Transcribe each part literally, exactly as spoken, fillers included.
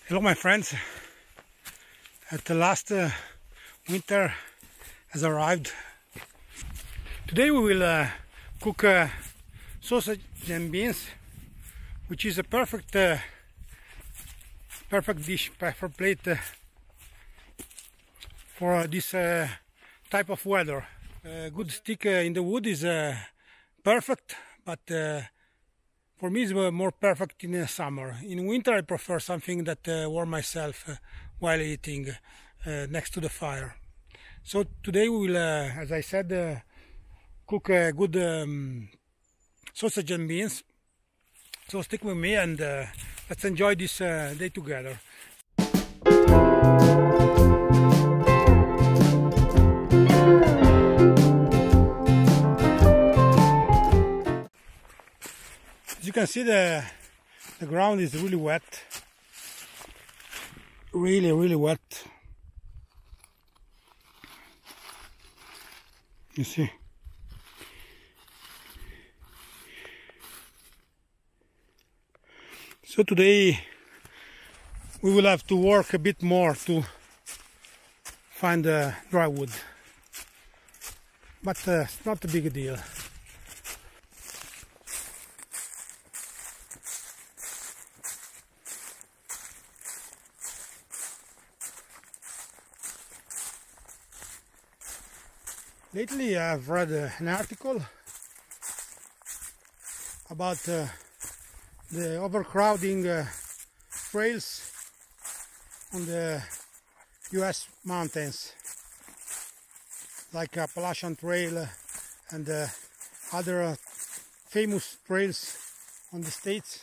Hello my friends, at the last uh, winter has arrived. Today we will uh, cook uh, sausage and beans, which is a perfect uh, perfect dish, perfect plate uh, for uh, this uh, type of weather. A good stick uh, in the wood is uh, perfect, but uh, for me, it's more perfect in the summer. In winter, I prefer something that uh, warm myself uh, while eating uh, next to the fire. So today we will, uh, as I said, uh, cook a good um, sausage and beans. So stick with me and uh, let's enjoy this uh, day together. As you can see, the, the ground is really wet, really, really wet. You see. So today we will have to work a bit more to find uh, dry wood, but uh, it's not a big deal. Lately I've read uh, an article about uh, the overcrowding uh, trails on the U S mountains, like Appalachian Trail uh, and uh, other uh, famous trails on the States.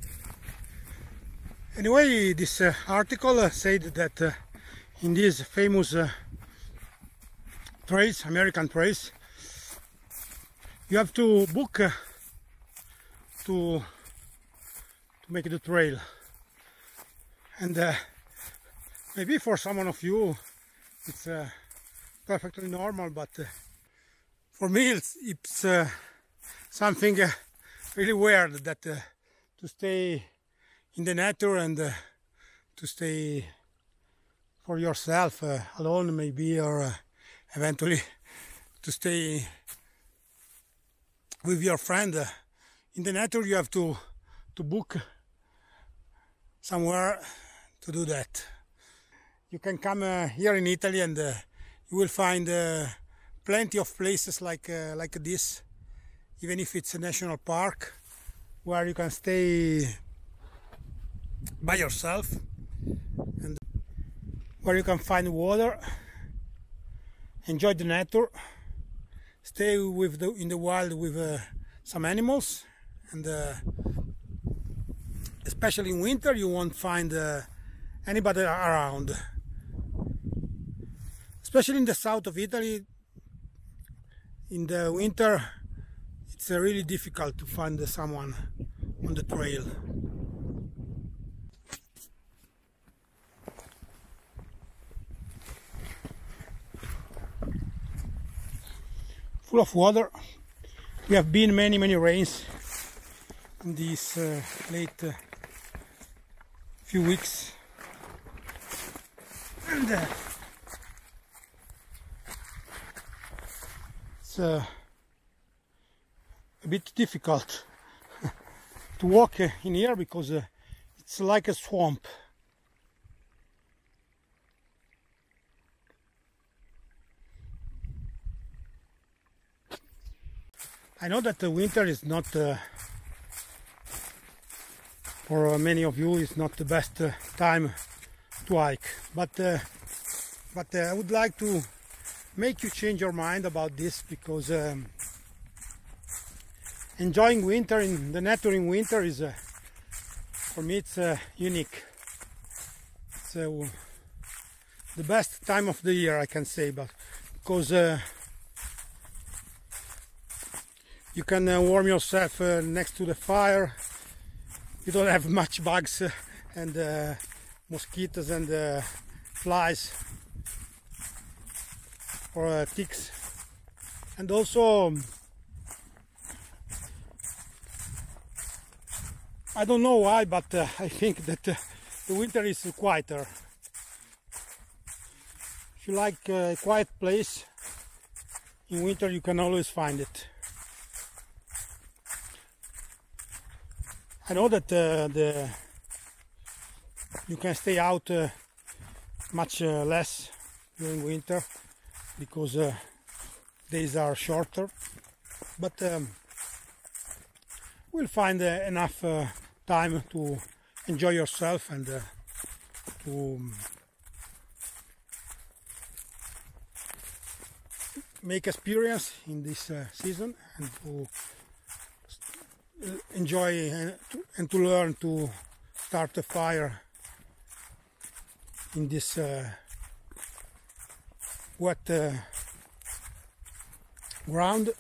Anyway, this uh, article uh, said that uh, in these famous uh, trails, American trails, you have to book uh, to to make the trail, and uh, maybe for someone of you it's uh, perfectly normal, but uh, for me it's, it's uh, something uh, really weird that uh, to stay in the nature and uh, to stay for yourself uh, alone maybe, or uh, eventually to stay with your friend. Uh, in the nature you have to to book somewhere to do that. You can come uh, here in Italy and uh, you will find uh, plenty of places like uh, like this, even if it's a national park, where you can stay by yourself and where you can find water, enjoy the nature, stay with the, in the wild with uh, some animals, and uh, especially in winter you won't find uh, anybody around. Especially in the south of Italy, in the winter it's uh, really difficult to find uh, someone on the trail. Full of water. We have been many many rains in these uh, late uh, few weeks, and uh, it's uh, a bit difficult to walk uh, in here because uh, it's like a swamp. I know that the winter is not, uh, for many of you, is not the best uh, time to hike, but uh, but uh, I would like to make you change your mind about this, because um, enjoying winter in the nature in winter is, uh, for me, it's uh, unique. It's uh, the best time of the year, I can say, but because uh, you can uh, warm yourself uh, next to the fire. You don't have much bugs uh, and uh, mosquitoes and uh, flies or uh, ticks. And also, um, I don't know why, but uh, I think that uh, the winter is quieter. If you like a quiet place, in winter you can always find it. I know that uh, the you can stay out uh, much uh, less during winter because uh, days are shorter, but um, we'll find uh, enough uh, time to enjoy yourself and uh, to um, make experience in this uh, season and to enjoy uh, to, and to learn to start a fire in this uh, wet uh, ground.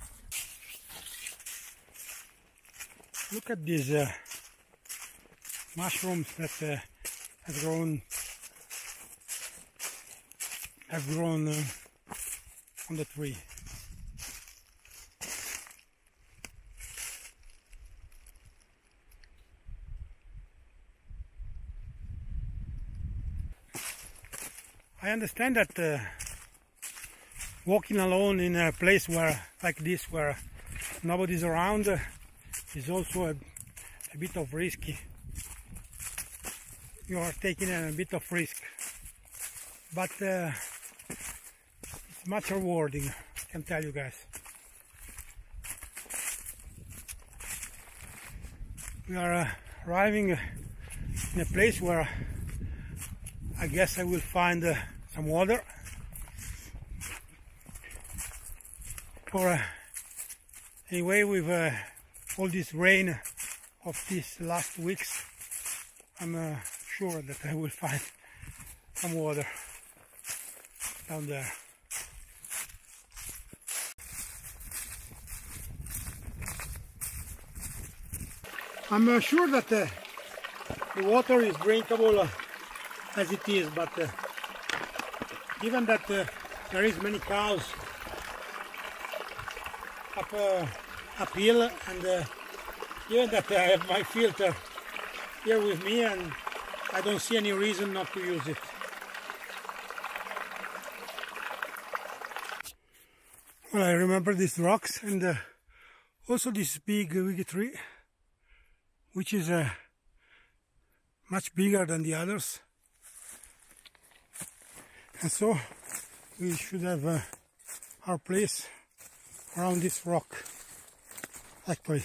Look at these uh, mushrooms that uh, have grown have grown uh, on the tree. I understand that uh, walking alone in a place where like this, where nobody's around, uh, is also a, a bit of risky. You are taking a bit of risk, but uh, it's much rewarding, I can tell you guys. We are uh, arriving in a place where I guess I will find uh, some water. Or uh, anyway, with uh, all this rain of these last weeks, I'm uh, sure that I will find some water down there. I'm uh, sure that uh, the water is drinkable uh, as it is, but uh, given that uh, there is many cows up uh, uphill, and uh, given that I have my filter here with me, and I don't see any reason not to use it. Well, I remember these rocks, and uh, also this big wiggy tree, which is uh, much bigger than the others. And so we should have uh, our place around this rock, actually.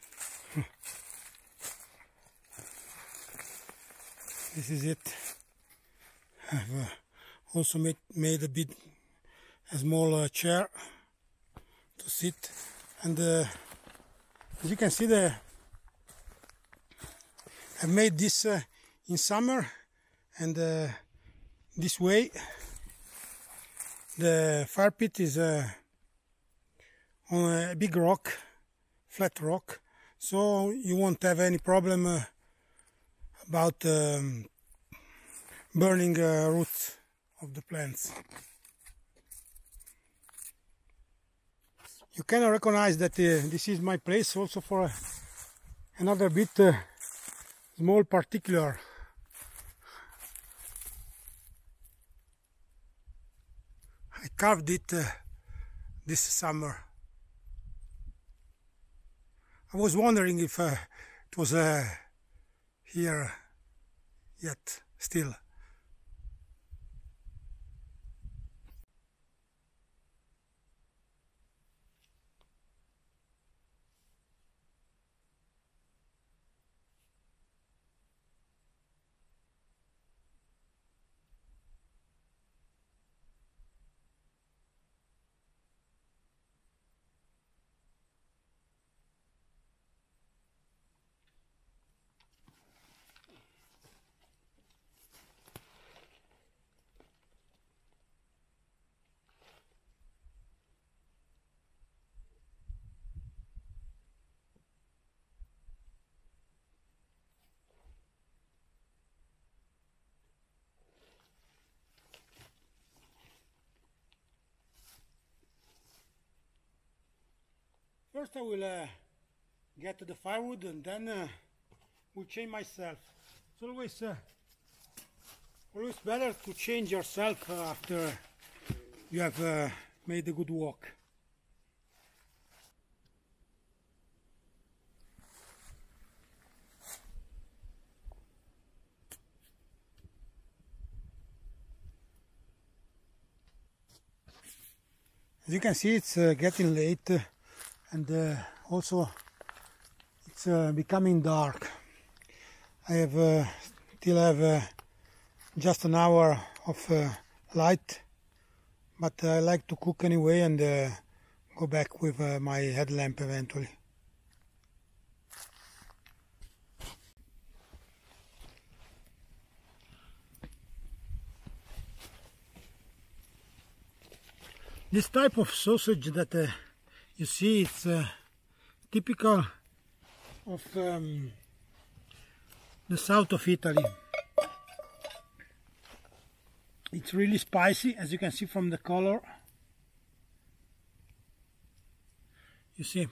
This is it. I've uh, also made, made a bit a small uh, chair to sit, and uh, as you can see, the I've made this uh, in summer, and uh, this way the fire pit is uh, on a big rock, flat rock, so you won't have any problem uh, about um, burning uh, roots of the plants. You can recognize that uh, this is my place also for uh, another bit uh, small particular. I carved it uh, this summer. I was wondering if uh, it was uh, here yet still. First I will uh, get the firewood, and then uh, will change myself. It's always uh, Always better to change yourself uh, after you have uh, made a good walk. As you can see, it's uh, getting late uh, and uh, also it's uh, becoming dark. I have uh, still have uh, just an hour of uh, light, but I like to cook anyway and uh, go back with uh, my headlamp eventually. This type of sausage that uh, you see, it's uh, typical of um, the south of Italy. It's really spicy, as you can see from the color. You see.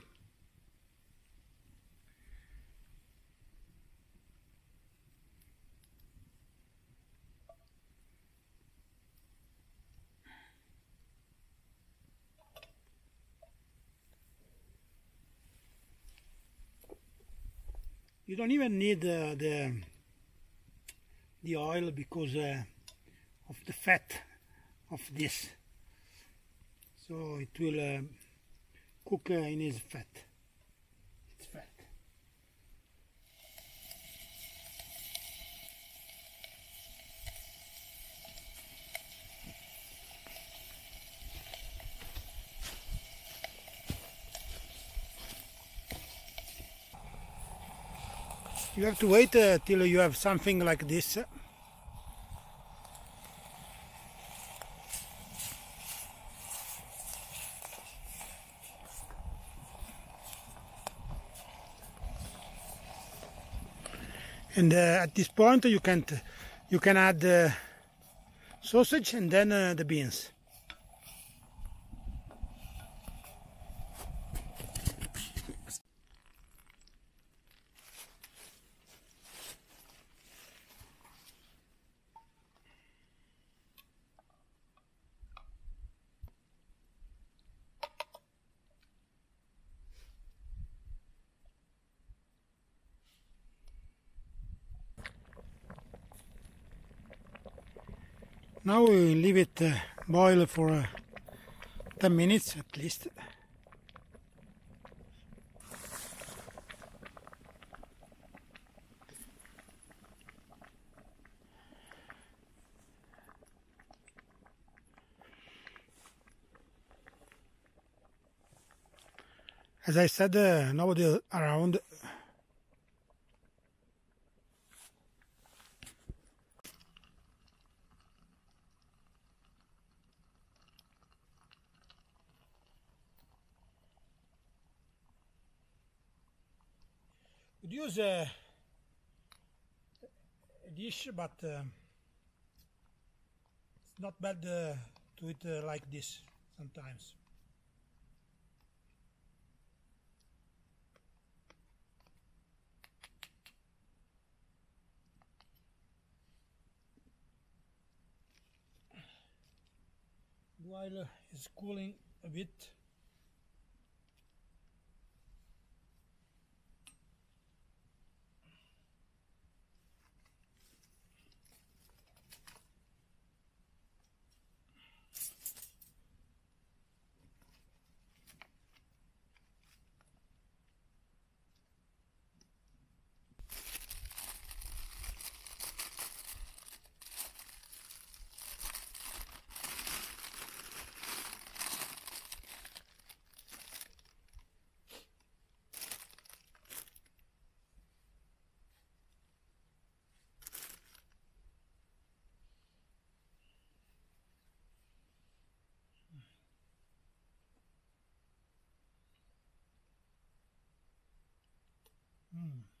You don't even need uh, the the oil because uh, of the fat of this, so it will uh, cook uh, in its fat. It's fat. You have to wait uh, till you have something like this. And uh, at this point you can you can add uh, sausage and then uh, the beans. Now we leave it uh, boil for uh, ten minutes at least. As I said, uh, nobody around. Would use a, a dish, but uh, it's not bad uh, to eat uh, like this sometimes. While it's cooling a bit. Mm.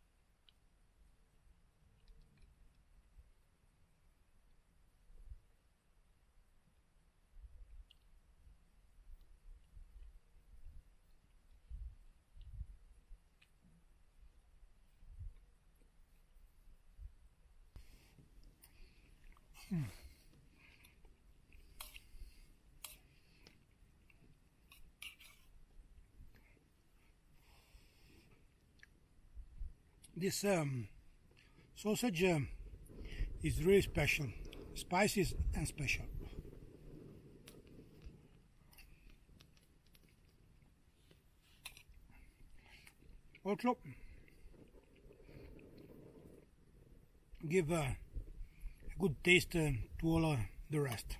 Mm. This um, sausage uh, is really special, spicy and special. Also, give a good taste uh, to all uh, the rest.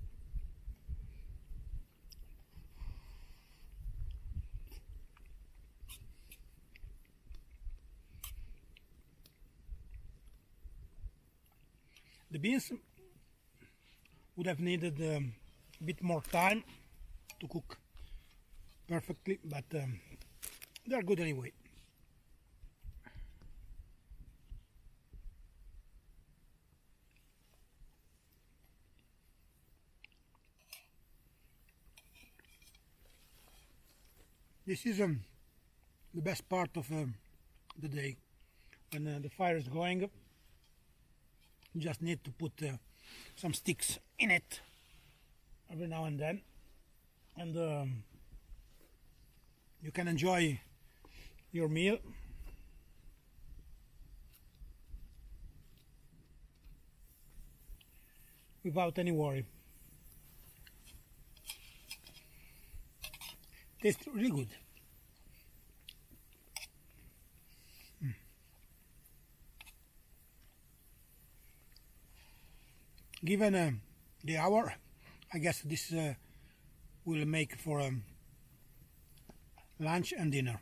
The beans would have needed um, a bit more time to cook perfectly, but um, they're good anyway. This is um, the best part of um, the day. When uh, the fire is going, you just need to put uh, some sticks in it every now and then, and um, you can enjoy your meal without any worry. Tastes really good. Mm. Given uh, the hour, I guess this uh, will make for um, lunch and dinner.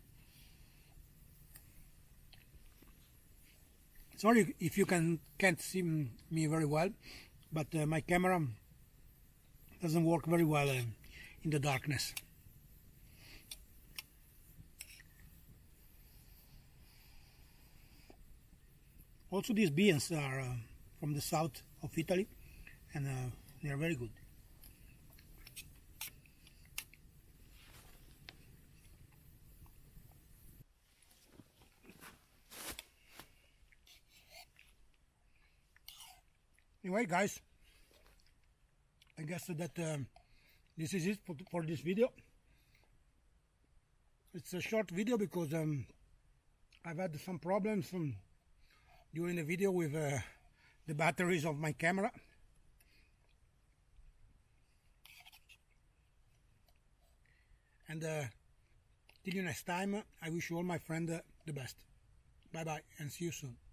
Sorry if you can, can't see me very well, but uh, my camera doesn't work very well uh, in the darkness. Also, these beans are uh, from the south of Italy, and uh, they are very good. Anyway, guys, I guess that um, this is it for, for this video. It's a short video because um, I've had some problems um, during the video with uh, the batteries of my camera. And uh, till you next time, I wish you all, my friend, uh, the best. Bye bye and see you soon.